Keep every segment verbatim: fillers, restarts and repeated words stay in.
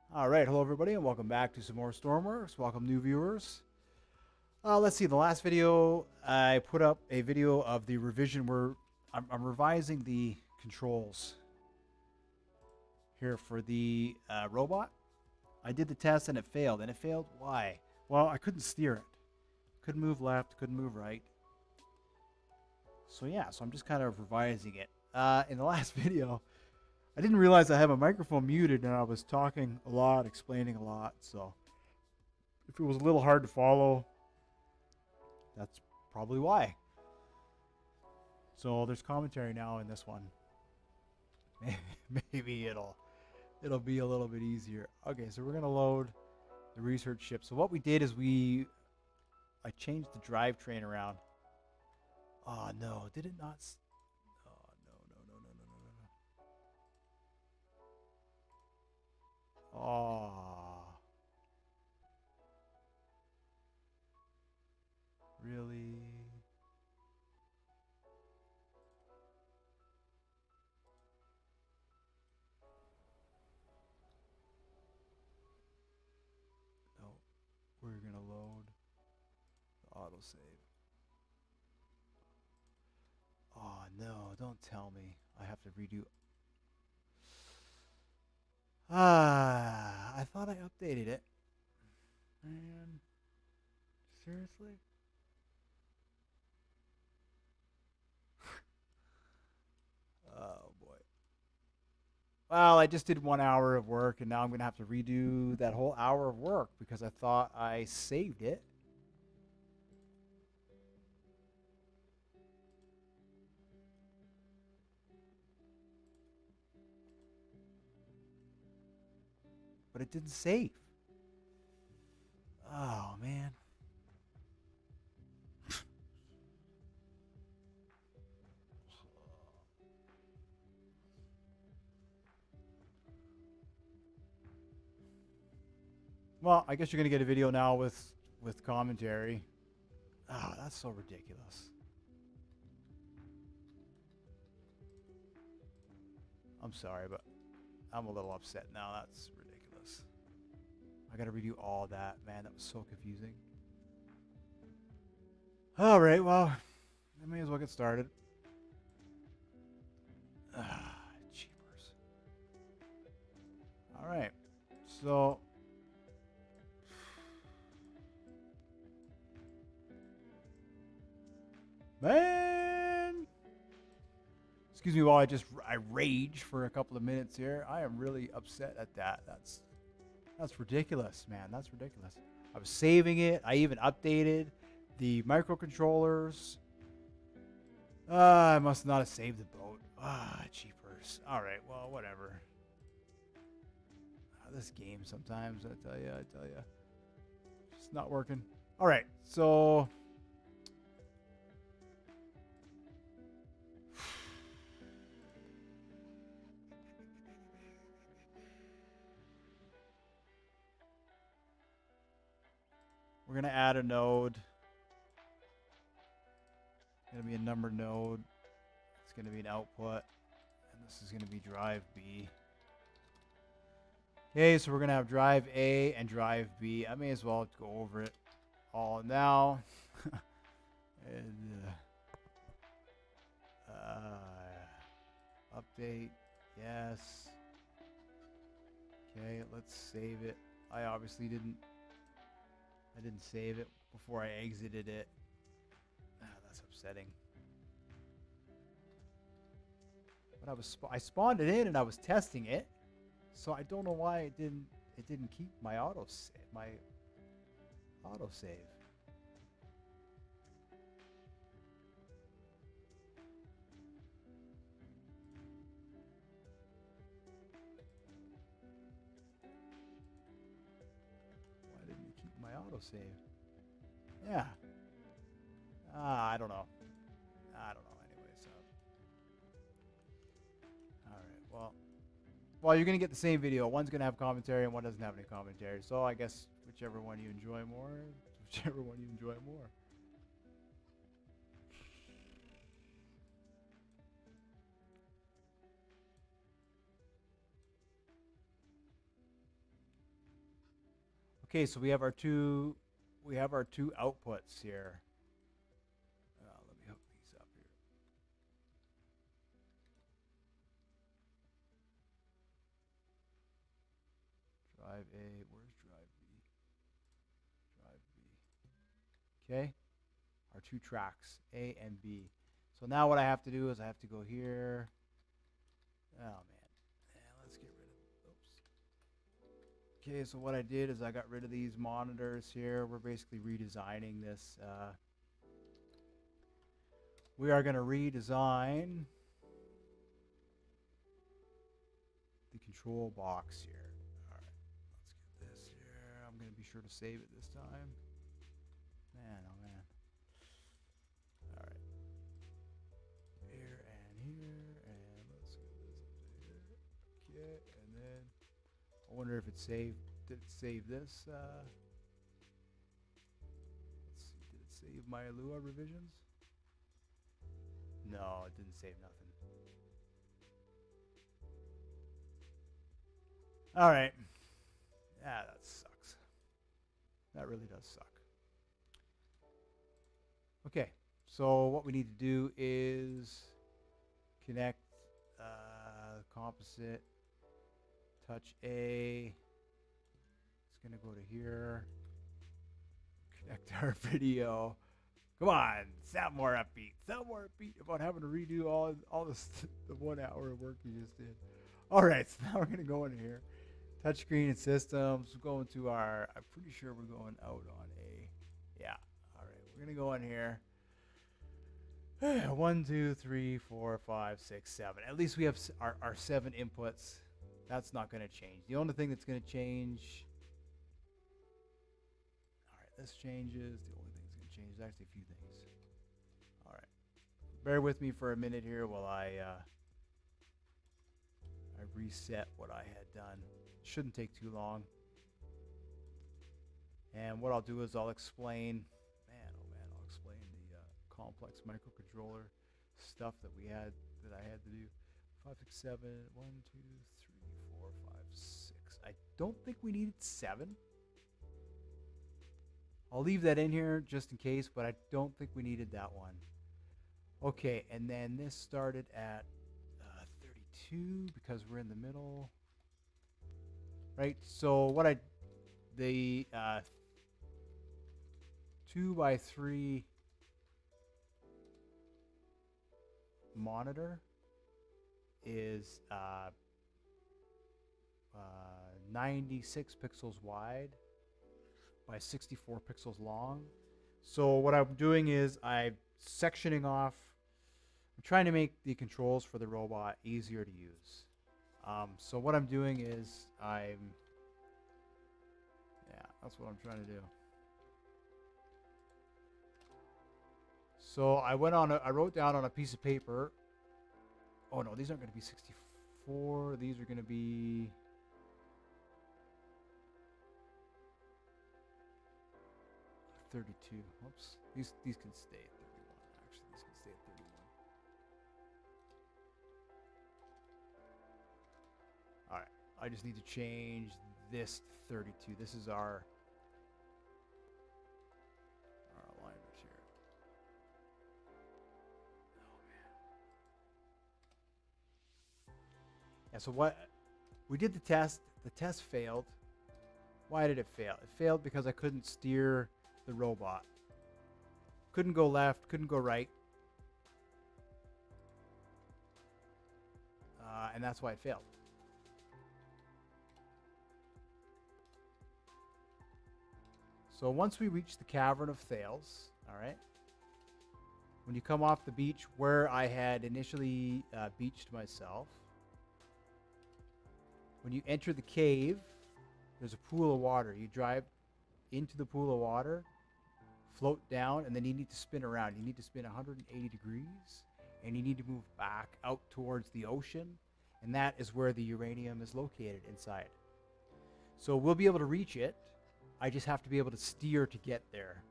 All right, hello everybody, and welcome back to some more Stormworks. Welcome new viewers. Uh, let's see. The last video I put up a video of the revision where I'm, I'm revising the controls here for the uh, robot. I did the test and it failed. And it failed. Why? Well, I couldn't steer it. Couldn't move left. Couldn't move right. So yeah. So I'm just kind of revising it. Uh, in the last video, I didn't realize I had my microphone muted and I was talking a lot, explaining a lot. So if it was a little hard to follow, that's probably why. So there's commentary now in this one. Maybe it'll it'll be a little bit easier. Okay, so we're gonna load the research ship. So what we did is we I changed the drivetrain around. Oh no, did it not? S oh no no no no no no no. Oh, really? No, we're gonna load the autosave. Oh no, don't tell me I have to redo. Ah, I thought I updated it. Man, seriously? Oh boy. Well, I just did one hour of work and now I'm going to have to redo that whole hour of work because I thought I saved it. But it didn't save. Oh, man. Well, I guess you're going to get a video now with, with commentary. Oh, that's so ridiculous. I'm sorry, but I'm a little upset now. That's ridiculous. I got to redo all that. Man, that was so confusing. All right, well, I may as well get started. Ah, cheapers. All right, so man, excuse me while I just I rage for a couple of minutes here. I am really upset at that. That's that's ridiculous, man. That's ridiculous. I was saving it. I even updated the microcontrollers. Ah, I must not have saved the boat. Ah, cheapers. All right, well, whatever. Ah, this game sometimes, I tell you, I tell you, it's not working. All right, so we're gonna add a node. It's gonna be a number node. It's gonna be an output, and this is gonna be drive B. Okay, so we're gonna have drive A and drive B. I may as well go over it all now. and uh, uh, update, yes. Okay, let's save it. I obviously didn't. I didn't save it before I exited it. Ah, that's upsetting. But I was sp I spawned it in and I was testing it, so I don't know why it didn't it didn't keep my auto my auto save. Why didn't it keep my auto save? Yeah. Ah, I don't know. I don't know. Anyway, so. All right. Well. Well, you're gonna get the same video. One's gonna have commentary and one doesn't have any commentary. So I guess whichever one you enjoy more, whichever one you enjoy more. Okay, so we have our two we have our two outputs here. Uh, let me hook these up here. Drive A, where's drive B? Drive B. Okay, our two tracks, A and B. So now what I have to do is I have to go here. Oh man, yeah, let's get rid of. Oops. Okay, so what I did is I got rid of these monitors here. We're basically redesigning this. Uh, we are going to redesign the control box here. All right, let's get this here. I'm going to be sure to save it this time. Man, oh man. All right. Here and here, and let's get this up to here. Okay, and then I wonder if it saved. Did it save this? Uh, let's see. Did it save my Lua revisions? No, it didn't save nothing. All right. Yeah, that sucks. That really does suck. Okay, so what we need to do is connect uh, composite, touch A. It's going to go to here. Connect our video. Come on, sound more upbeat. Sound more upbeat about having to redo all all this the one hour of work you just did. All right, so now we're going to go in here. Touchscreen and systems. We're going to our, I'm pretty sure we're going out on A. Yeah, all right, we're going to go in here. One, two, three, four, five, six, seven. At least we have our, our seven inputs. That's not going to change. The only thing that's going to change. All right, this changes. The only thing that's going to change is actually a few things. All right. Bear with me for a minute here while I, uh, I reset what I had done. Shouldn't take too long. And what I'll do is I'll explain. Man, oh man, I'll explain the uh, complex microcontroller stuff that we had, that I had to do. Five, six, seven, one, two, three, four, five, six. I don't think we needed seven. I'll leave that in here just in case, but I don't think we needed that one. Okay, and then this started at uh, thirty-two because we're in the middle. Right, so what I, the uh, two by three monitor is uh, uh, ninety-six pixels wide by sixty-four pixels long. So what I'm doing is I'm sectioning off. I'm trying to make the controls for the robot easier to use. Um, so what I'm doing is I'm, yeah, that's what I'm trying to do. So I went on, a, I wrote down on a piece of paper. Oh no, these aren't going to be sixty-four. These are going to be thirty-two. Whoops. These these can stay at thirty-one. Actually, these can stay at thirty-one. All right. I just need to change this to thirty-two. This is our our alignment here. Oh man. Yeah, so what we did the test, the test failed. Why did it fail? It failed because I couldn't steer the robot. Couldn't go left, couldn't go right. Uh, and that's why it failed. So once we reach the Cavern of Thales, all right, when you come off the beach where I had initially uh, beached myself, when you enter the cave, there's a pool of water. You drive into the pool of water, float down, and then you need to spin around. You need to spin one hundred eighty degrees, and you need to move back out towards the ocean, and that is where the uranium is located inside. So we'll be able to reach it. I just have to be able to steer to get there.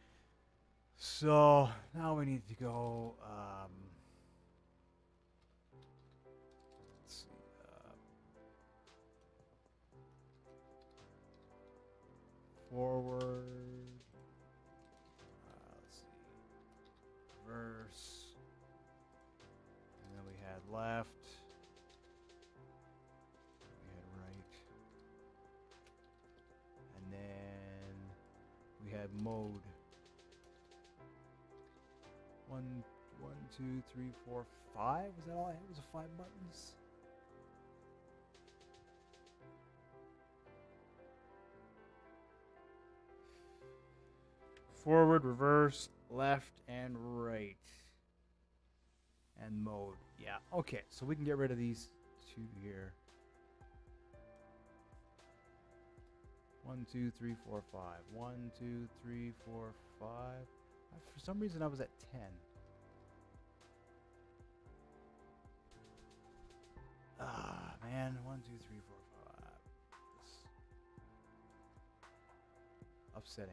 So now we need to go. Um, let's see. Uh, forward. Uh, let's see. Reverse. And then we had left. We had right. And then we had mode. One, one, two, three, four, five. Was that all I had? Was it five buttons? Forward, reverse, left, and right. And mode. Yeah. Okay, so we can get rid of these two here. One, two, three, four, five. One, two, three, four, five. For some reason, I was at ten. Ah, man. One, two, three, four, five. This. Upsetting.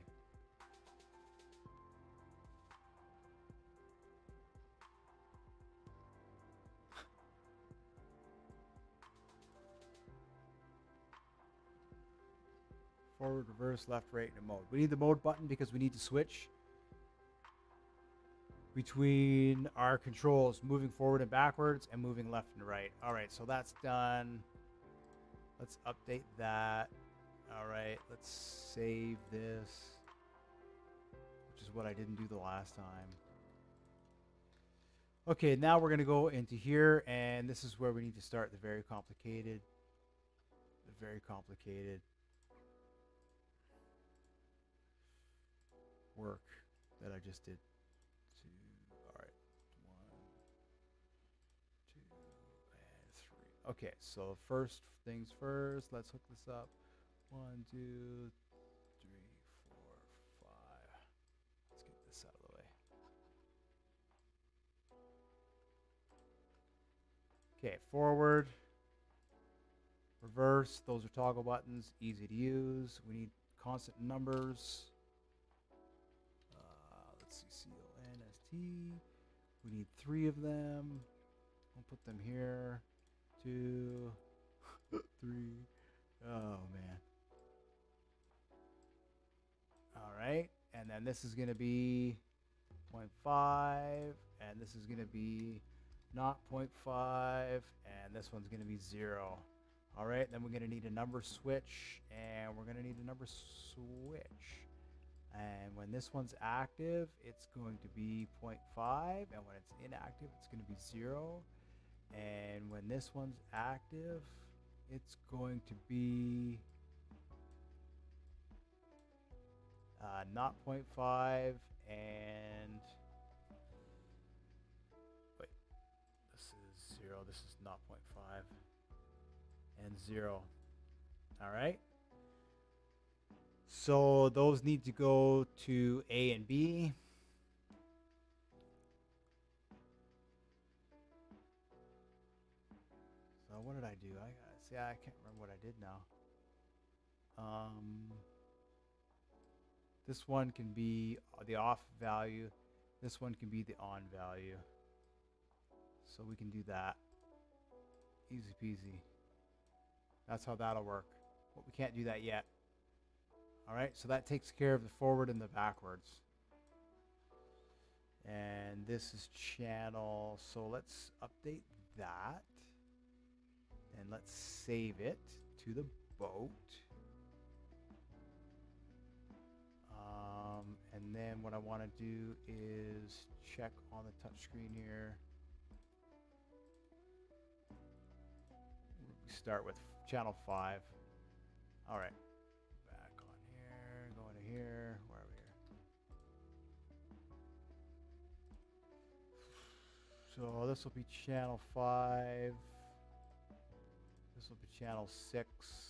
Forward, reverse, left, right, and mode. We need the mode button because we need to switch between our controls, moving forward and backwards and moving left and right. All right, so that's done. Let's update that. All right, let's save this, which is what I didn't do the last time. Okay, now we're going to go into here, and this is where we need to start the very complicated, the very complicated work that I just did. Two, all right, one, two, and three. Okay, so first things first, let's hook this up. One, two, three, four, five. Let's get this out of the way. Okay, forward, reverse, those are toggle buttons, easy to use. We need constant numbers. C O N S T. We need three of them. I'll put them here. Two, three. Oh, man. All right. And then this is going to be zero point five. And this is going to be not zero point five. And this one's going to be zero. All right. Then we're going to need a number switch. And we're going to need a number switch. And when this one's active, it's going to be zero point five. And when it's inactive, it's going to be zero. And when this one's active, it's going to be uh, not zero point five. And wait, this is zero. This is not zero point five. And zero. All right. So those need to go to A and B. So what did I do? I see. I can't remember what I did now. Um, this one can be the off value. This one can be the on value. So we can do that. Easy peasy. That's how that'll work. But we can't do that yet. All right, so that takes care of the forward and the backwards. And this is channel, so let's update that. And let's save it to the boat. Um, and then what I want to do is check on the touchscreen here. We start with channel five. All right. Here, where are we here? So this will be channel five. This will be channel six.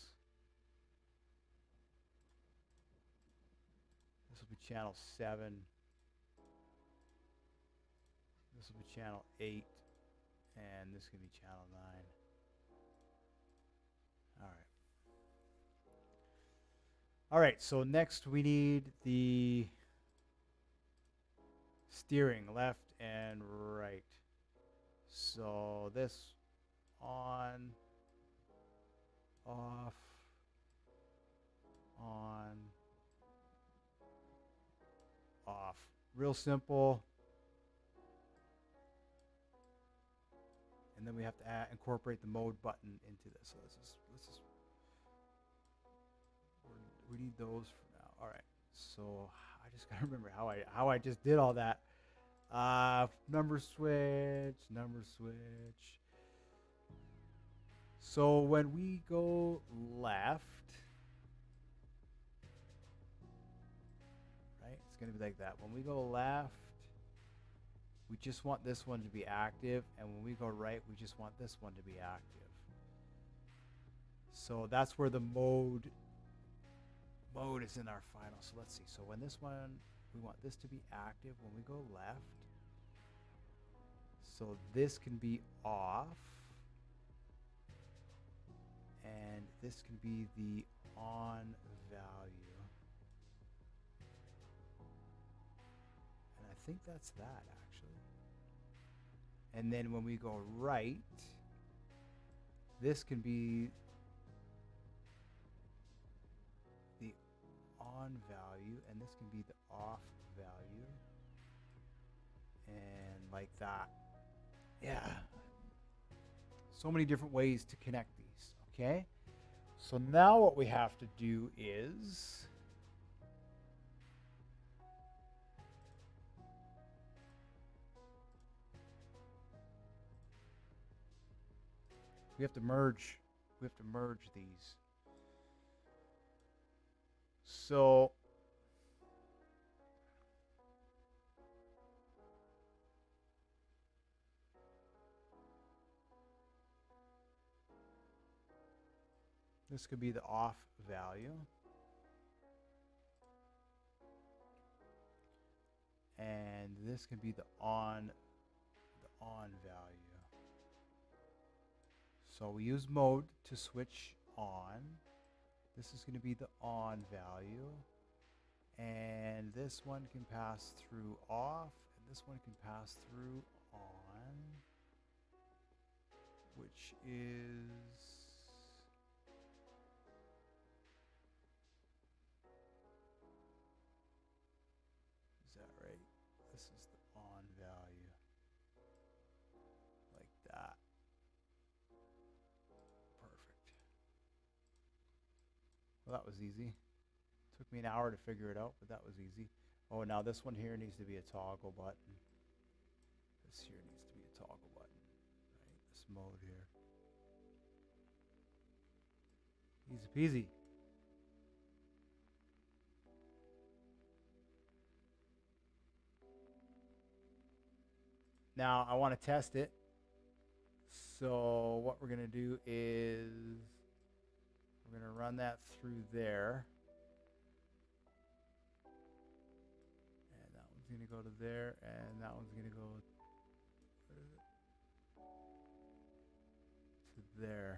This will be channel seven. This will be channel eight. And this can be channel nine. All right. All right, so next we need the steering left and right. So this on, off, on, Real simple. And then we have to add, incorporate the mode button into this. So this is this is we need those for now. All right. So I just gotta remember how I how I just did all that. Uh, number switch, number switch. So when we go left, right, it's gonna be like that. When we go left, we just want this one to be active, and when we go right, we just want this one to be active. So that's where the mode mode is in our final. So let's see. So when this one, we want this to be active when we go left. So this can be off, and this can be the on value. And I think that's that actually. And then when we go right, this can be the on value, and this can be the off value, and like that. Yeah, so many different ways to connect these. Okay, so now what we have to do is we have to merge we have to merge these. So this could be the off value, and this can be the on the on value. So we use mode to switch on. This is going to be the on value, and this one can pass through off, and this one can pass through on, which is is that right? This is the on value, like that. Perfect. Well, that was easy. Took me an hour to figure it out, but that was easy. Oh, now this one here needs to be a toggle button. This here needs to be a toggle button. Right? This mode here. Easy peasy. Now I want to test it. So what we're going to do is we're going to run that through there. And that one's going to go to there, and that one's going to go to there.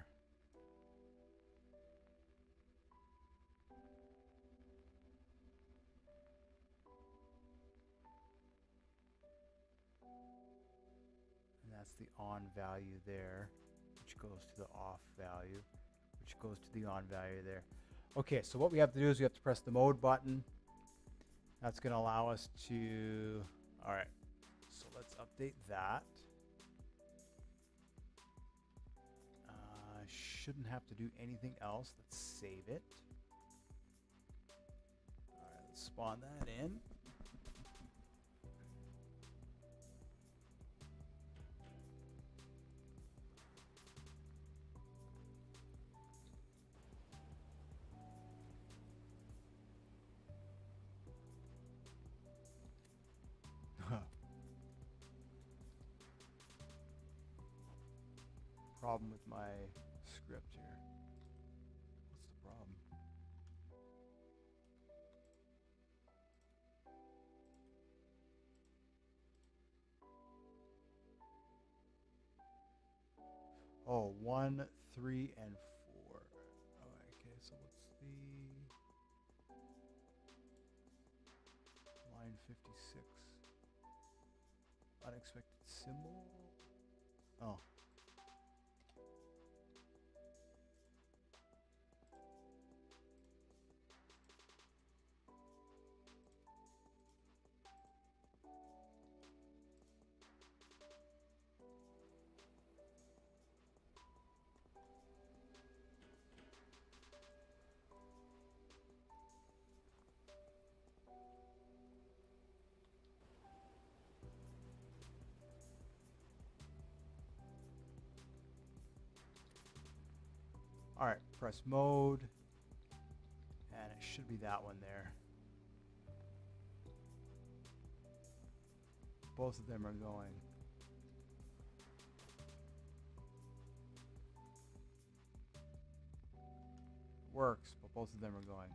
And that's the on value there, which goes to the off value, which goes to the on value there. Okay, so what we have to do is we have to press the mode button. That's going to allow us to, all right, so let's update that. Uh, shouldn't have to do anything else. Let's save it. All right, let's spawn that in. Problem with my script here. What's the problem? Oh, one, three, and four. Oh, okay, so what's the line fifty-six? Unexpected symbol. Oh. All right, press mode, and it should be that one there. Both of them are going. Works, but both of them are going.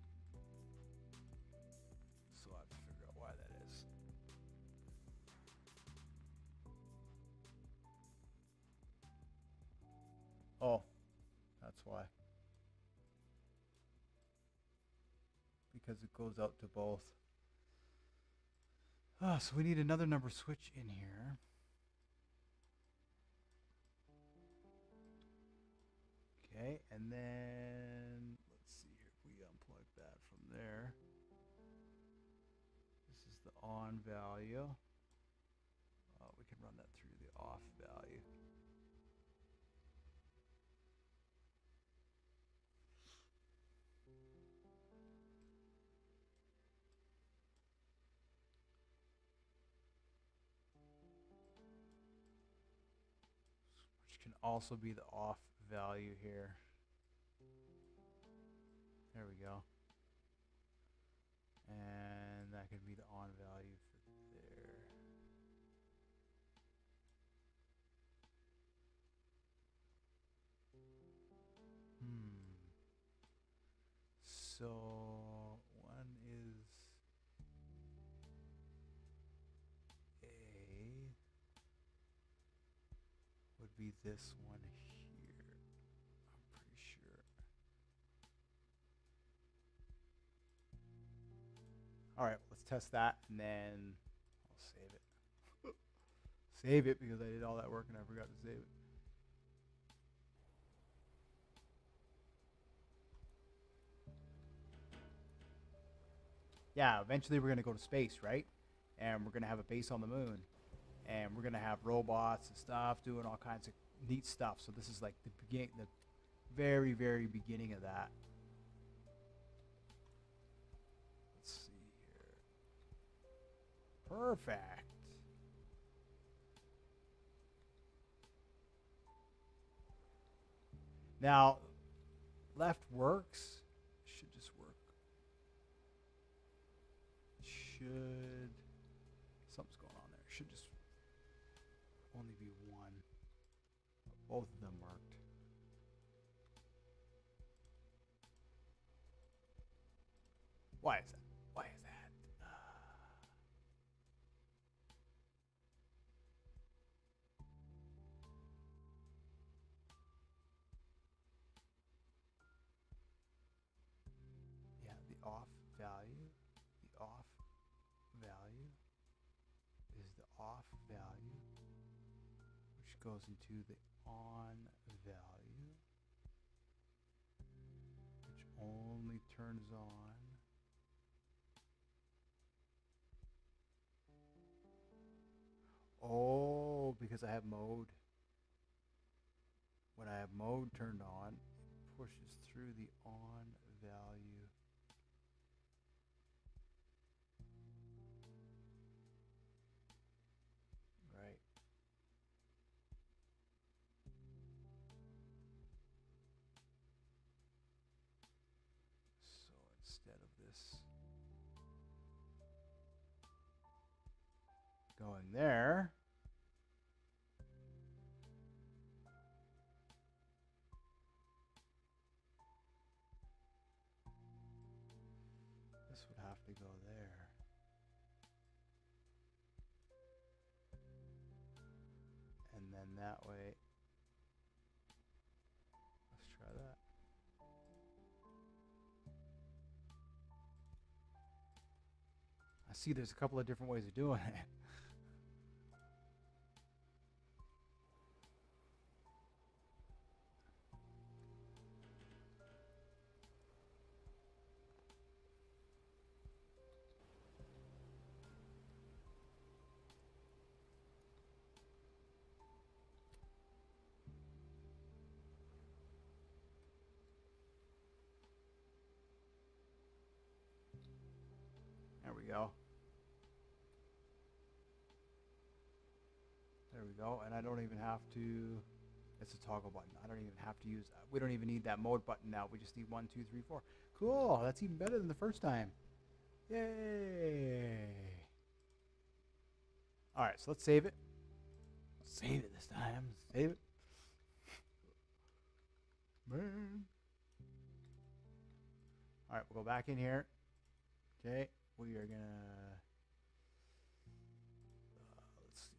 So I have to figure out why that is. Oh, that's why. Because it goes out to both. Ah, so we need another number switch in here. Okay, and then let's see here. If we unplug that from there. This is the on value. Uh, we can run that through the off value. Which can also be the off value here. There we go. And that could be the on value for there. Hmm. So one is A would be this one here. I'm pretty sure. All right, let's test that and then I'll save it. Save it because I did all that work and I forgot to save it. Yeah, eventually we're going to go to space, right? And we're going to have a base on the moon. And we're going to have robots and stuff doing all kinds of neat stuff. So this is like the begin the very, very beginning of that. Let's see here. Perfect. Now, left works. Should just work. Should something's going on there. Should just only be one. Both of them marked. Why is that? Why is that? Uh, yeah, the off value, the off value is the off value, which goes into the on value, which only turns on oh, because I have mode. When I have mode turned on, it pushes through the on value. Right. So instead of this going there, this would have to go there. And then that way, let's try that. I see there's a couple of different ways of doing it. There we go. There we go. And I don't even have to, It's a toggle button. I don't even have to use that. We don't even need that mode button now. We just need one, two, three, four. Cool. That's even better than the first time. Yay. All right, so let's save it. Save it this time. Save it. Man. All right, we'll go back in here. Okay, we are gonna, uh, let's see,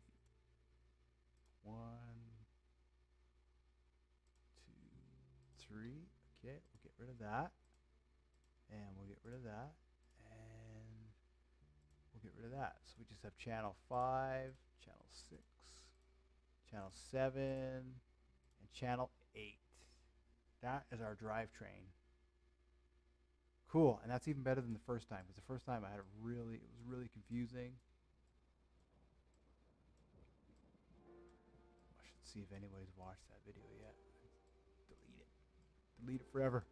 one, two, three. Okay, we'll get rid of that, and we'll get rid of that, and we'll get rid of that. So we just have channel five, channel six, channel seven, and channel eight. That is our drivetrain. Cool, and that's even better than the first time, because the first time I had it really, it was really confusing. I should see if anybody's watched that video yet. Delete it. Delete it forever.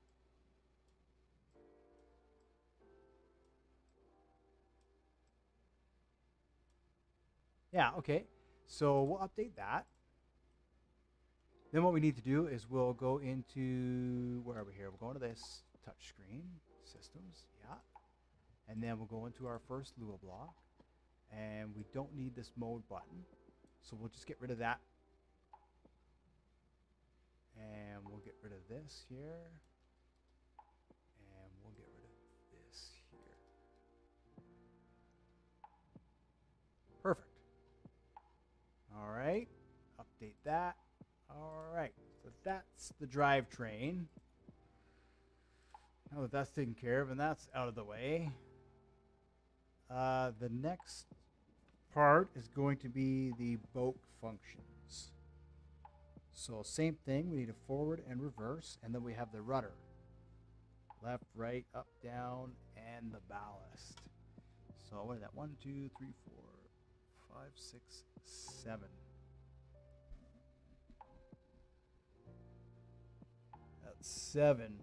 Yeah, okay. So we'll update that. Then what we need to do is we'll go into, where are we here? We'll go into this touchscreen, systems, yeah. And then we'll go into our first Lua block. And we don't need this mode button. So we'll just get rid of that. And we'll get rid of this here. And we'll get rid of this here. Perfect. All right, update that. All right, so that's the drivetrain. Now that that's taken care of and that's out of the way, uh, the next part is going to be the boat functions. So same thing, we need a forward and reverse, and then we have the rudder. Left, right, up, down, and the ballast. So what is that? One, two, three, four, five, six, seven. That's seven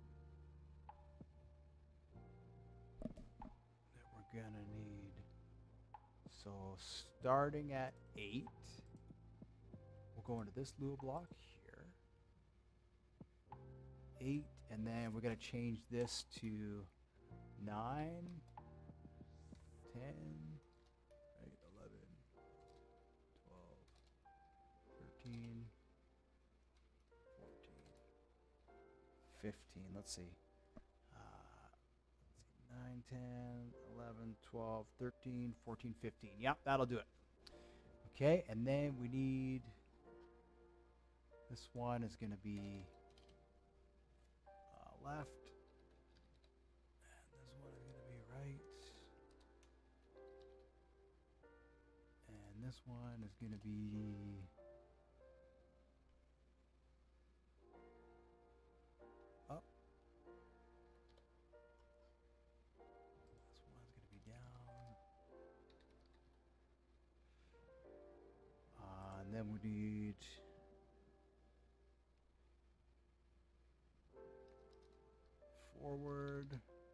that we're gonna need. So starting at eight, we'll go into this Lua block here. Eight, and then we're gonna change this to nine, ten, eleven, twelve, thirteen, fourteen, fifteen. Let's see. Uh, let's see. nine, ten, eleven, twelve, thirteen, fourteen, fifteen. Yep, that'll do it. Okay, and then we need, this one is going to be uh, left. And this one is going to be right. And this one is going to be up. This one's going to be down. Uh, and then we need forward.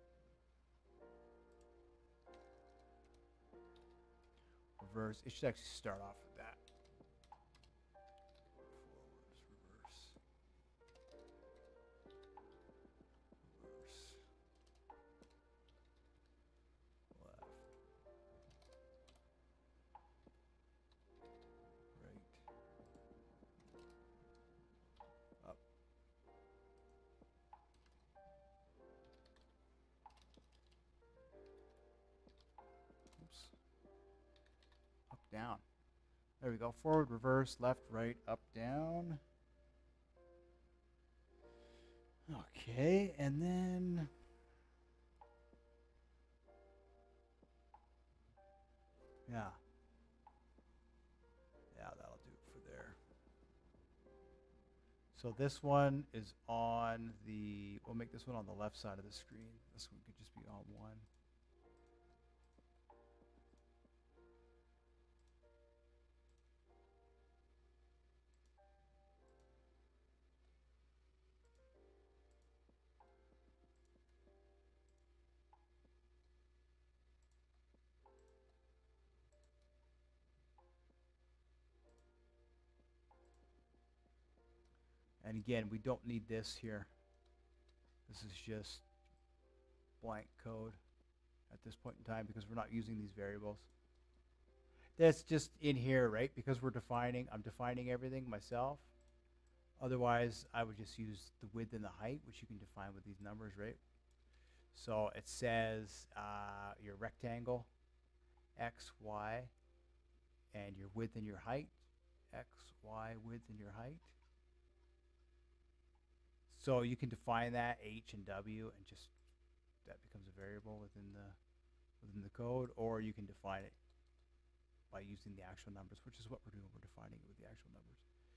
Reverse. It should actually start off with that. Forwards, reverse. Reverse. Left. Right. Up. Oops. Up, down. There we go. Forward, reverse, left, right, up, down. Okay, and then yeah. Yeah, that'll do it for there. So this one is on the, we'll make this one on the left side of the screen. This one could just be on one. And again, we don't need this here. This is just blank code at this point in time because we're not using these variables. That's just in here, right? Because we're defining, I'm defining everything myself. Otherwise, I would just use the width and the height, which you can define with these numbers, right? So it says uh, your rectangle, X, Y, and your width and your height, X, Y, width and your height. So you can define that H and W, and just that becomes a variable within the within the code, or you can define it by using the actual numbers, which is what we're doing. We're defining it with the actual numbers.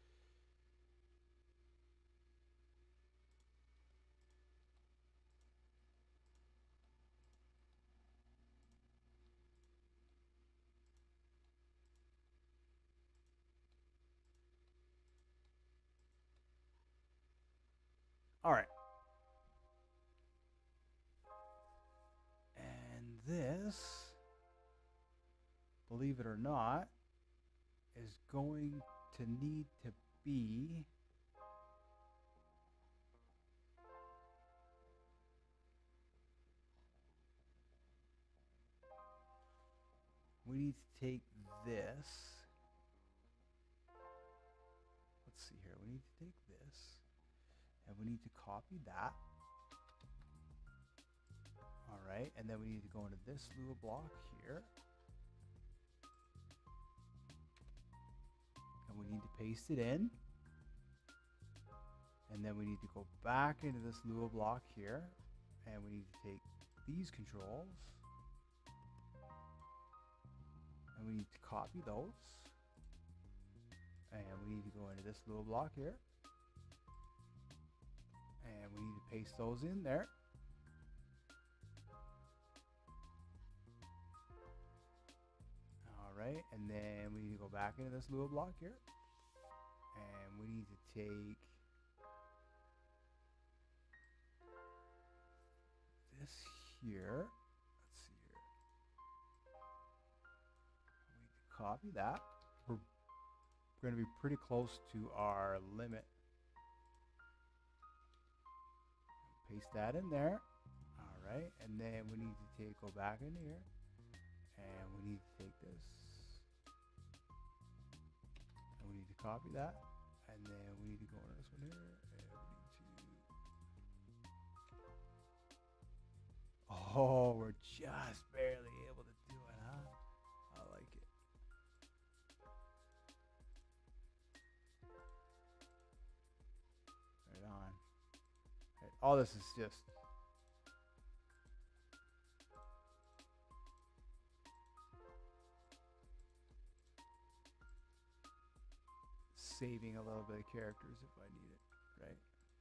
All right. And this, believe it or not, is going to need to be we need to take this. Let's see here. We need to take this and we need to copy that. All right, and then we need to go into this Lua block here. And we need to paste it in. And then we need to go back into this Lua block here. And we need to take these controls. And we need to copy those. And we need to go into this Lua block here. And we need to paste those in there. Right, and then we need to go back into this Lua block here, and we need to take this here. Let's see here. We need to copy that. We're going to be pretty close to our limit. Paste that in there. All right, and then we need to take go back in here, and we need to take this. We need to copy that, and then we need to go into this one here, and we need to. Oh, we're just barely able to do it, huh? I like it. Right on. Right. All this is just. Saving a little bit of characters if I need it, right?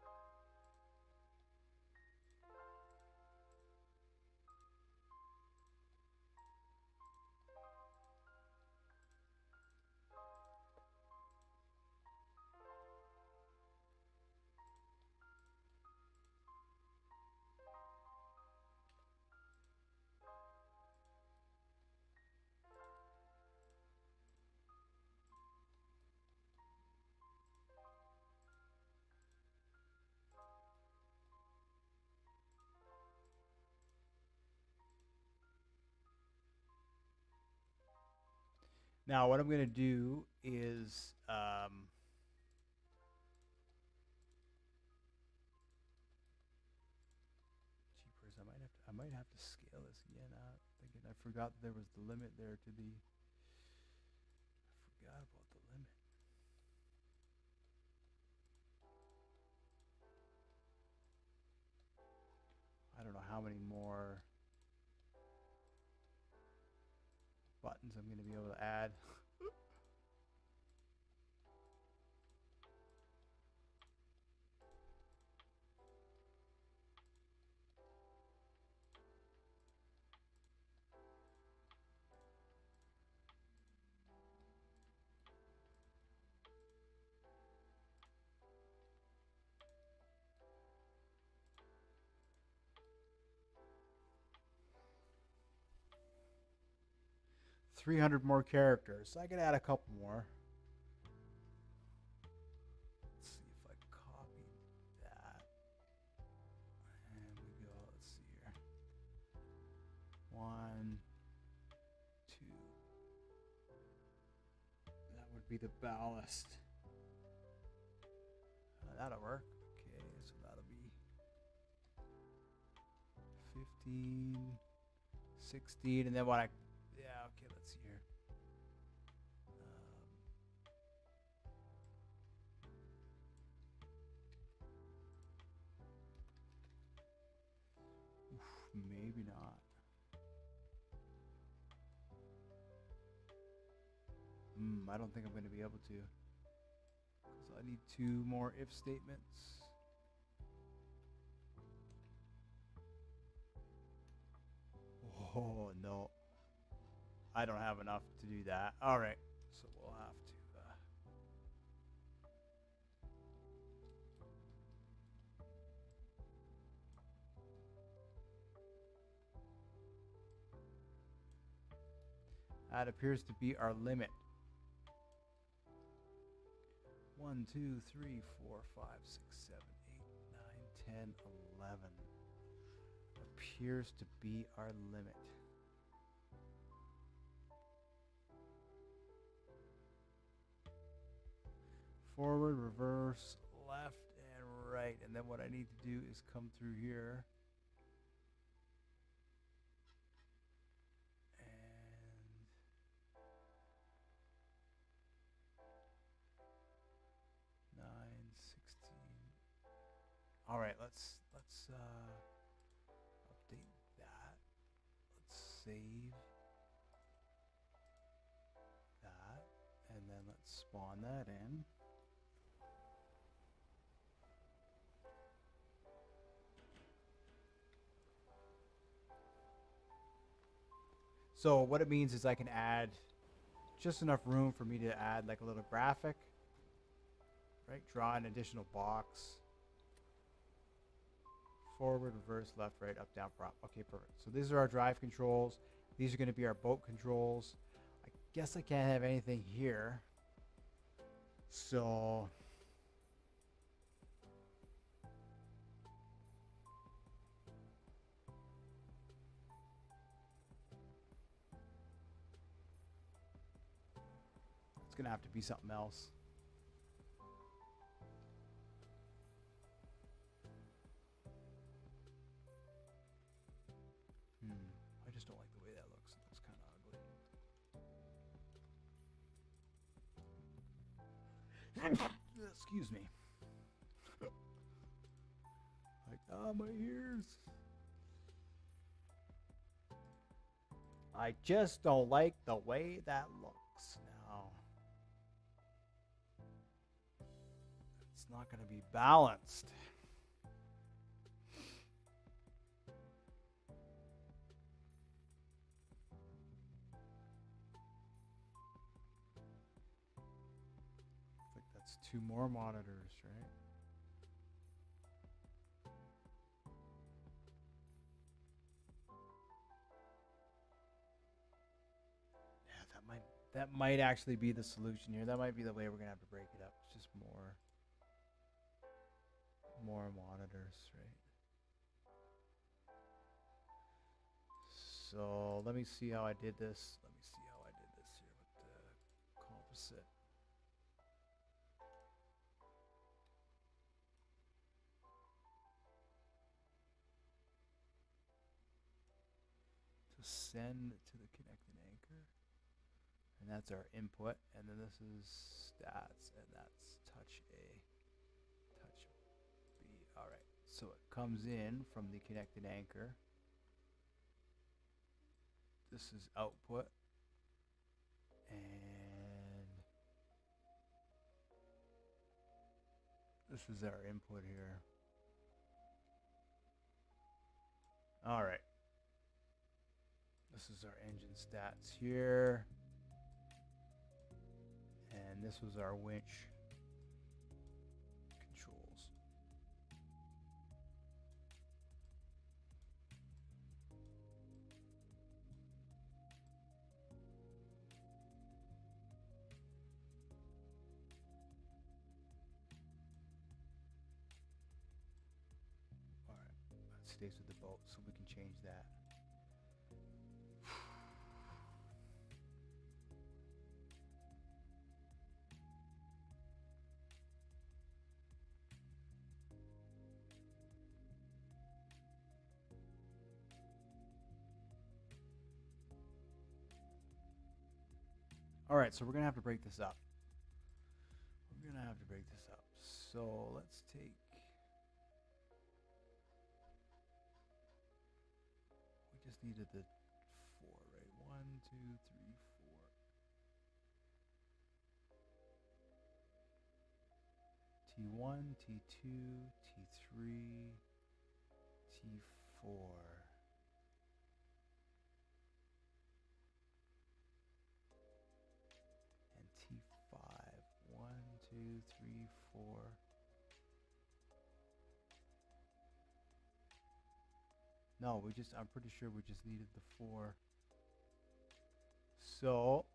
Now, what I'm going to do is um, jeepers, I might have to, I might have to scale this again. Uh, thinking I forgot that there was the limit there to the. I forgot about the limit. I don't know how many more buttons I'm going to be able to add. three hundred more characters. So I can add a couple more. Let's see if I copy be the ballast. Uh, that'll work. Okay, so that'll be fifteen, sixteen, and then what I, yeah, okay, let's see here. Um, oof, maybe not. Hmm, I don't think I'm going to be able to. Because I need two more if statements. Oh, no. I don't have enough to do that. All right. So we'll have to. Uh, that appears to be our limit. one, two, three, four, five, six, seven, eight, nine, ten, eleven. Appears to be our limit. Forward, reverse, left, and right. And then what I need to do is come through here. And nine, sixteen. All right, let's let's uh, update that. Let's save that, and then let's spawn that in. So what it means is I can add just enough room for me to add like a little graphic, right? Draw an additional box. Forward, reverse, left, right, up, down, prop. Okay, perfect. So these are our drive controls. These are going to be our boat controls. I guess I can't have anything here. So it's going to have to be something else. Hmm. I just don't like the way that looks. It looks kind of ugly. Excuse me. Like, ah, my ears. I just don't like the way that looks now. It's not going to be balanced. I think that's two more monitors, right? Yeah, that might that might actually be the solution here. That might be the way we're gonna have to break it up. It's just more more monitors, right? So let me see how I did this. Let me see how I did this here with the composite. To send to the connected anchor. And that's our input. And then this is stats. And that's touch A. Touch B. All right. So it comes in from the connected anchor. This is output. And this is our input here. All right. This is our engine stats here. And this was our winch controls. All right, that stays with the boat, so we can change that. All right, so we're gonna have to break this up. We're gonna have to break this up. So let's take. We just needed the four, right? One, two, three, four. T one, T two, T three, T four. And T five. One, two, three, four. No, we just, I'm pretty sure we just needed the four. So,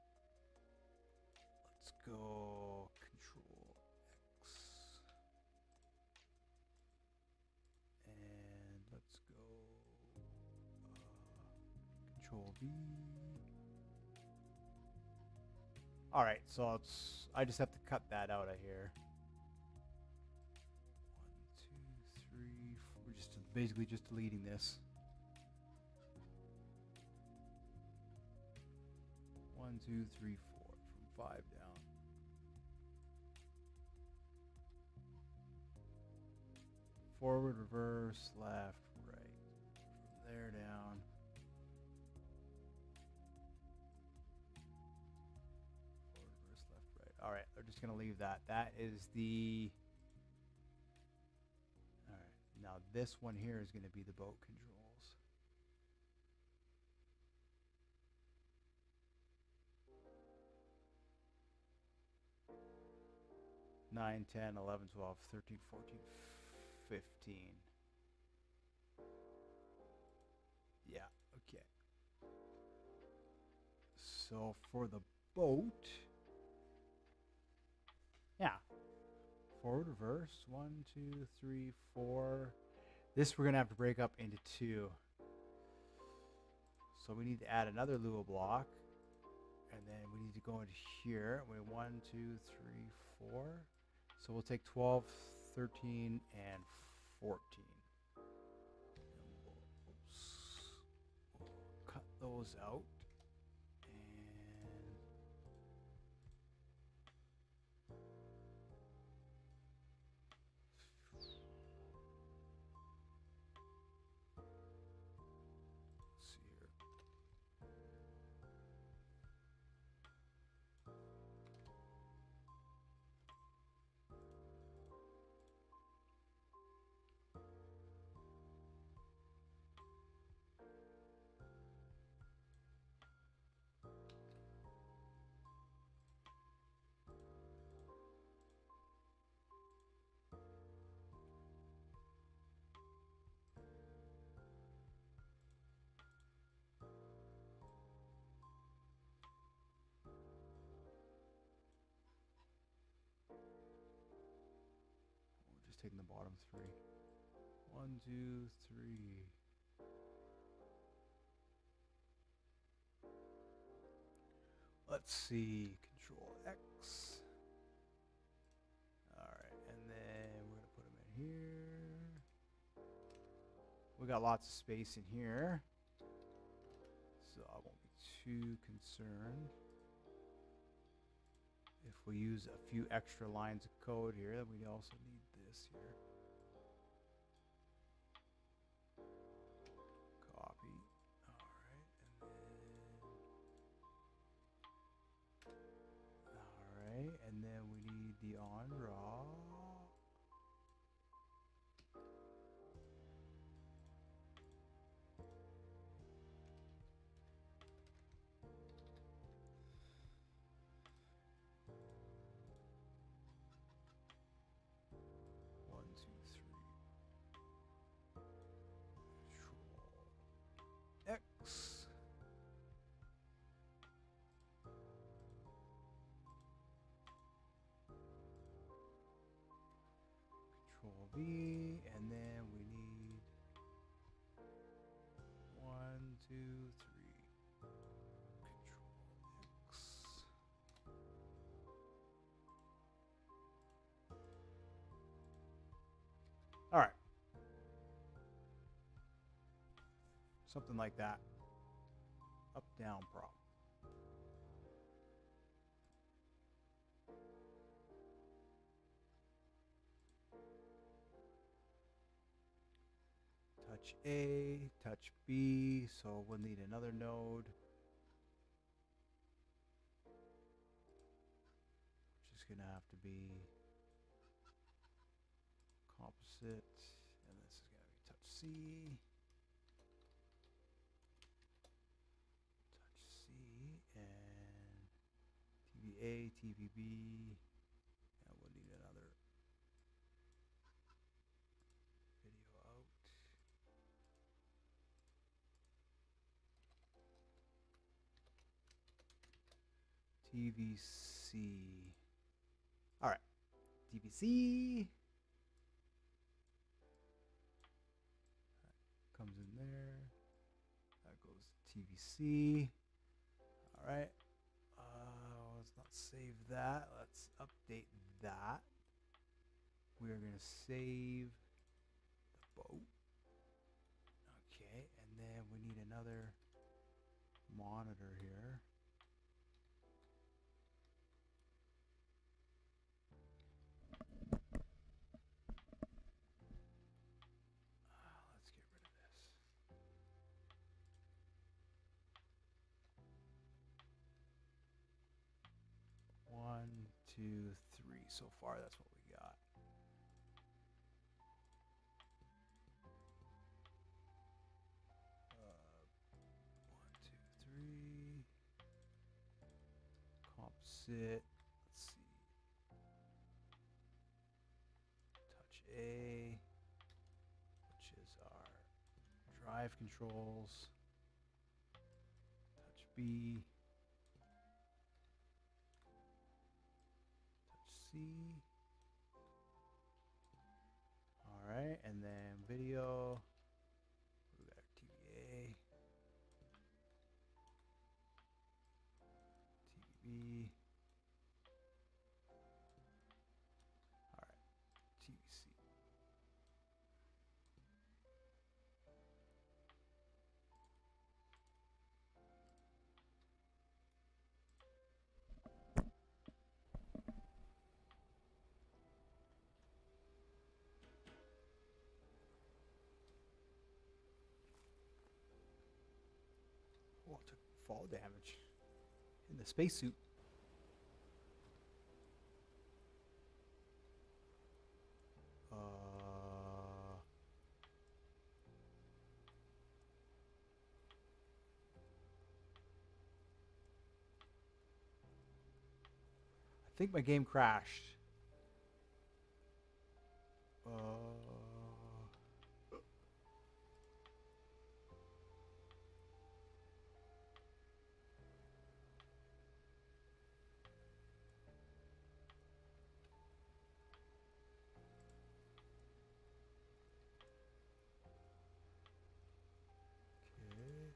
let's go Control X. And let's go uh, Control V. All right, so it's, I just have to cut that out of here. One, two, three, four. We're just basically just deleting this. One, two, three, four, from five down. Forward, reverse, left, right. From there down. Forward, reverse, left, right. All right, we're just gonna leave that. That is the. All right, now this one here is gonna be the boat controls. nine, ten, eleven, twelve, thirteen, fourteen, fifteen. Yeah, okay. So for the boat, yeah. Forward, reverse, one, two, three, four. This we're gonna have to break up into two. So we need to add another Lua block. And then we need to go into here. We one, two, three, four. So we'll take twelve, thirteen, and fourteen. And we'll, we'll cut those out. And let's see here. We're just taking the bottom three. One, two, three. Let's see, Control X. All right, and then we're gonna put them in here. We got lots of space in here, so I won't be too concerned. If we use a few extra lines of code here, then we also need this here. Copy. All right, and then all right, and then we need the on raw. One, two, three. Control X. Control V, and then we need one, two, three. Control X. All right. Something like that. Up, down, prop. touch A, touch B, so we'll need another node, which is going to have to be composite, and this is going to be touch C, touch C, and T V A, T V B, and we'll need another video out. T V C. All right, T V C. That comes in there. That goes to T V C. All right. Uh, let's not save that. Let's update that. We are going to save the boat. Okay, and then we need another monitor here. Uh, let's get rid of this. One, two, three. So far, that's what we got. One, two, three. Composite. Let's see. Touch A, which is our drive controls. Touch B. Touch C. All right, and then video. We got our T V A. T V B. All right, T V C. Oh, it took fall damage in the spacesuit. Uh, I think my game crashed. Uh, okay.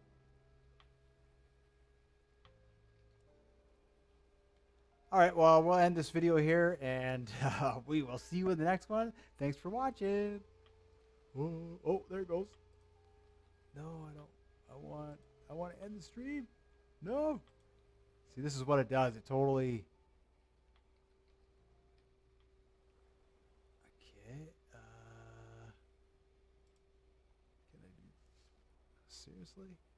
All right, well, we'll end this video here, and uh, we will see you in the next one. Thanks for watching. Oh, oh, there it goes. No, I don't. I want. I want to end the stream. No. See, this is what it does. It totally. Okay. Uh, can I do? Seriously?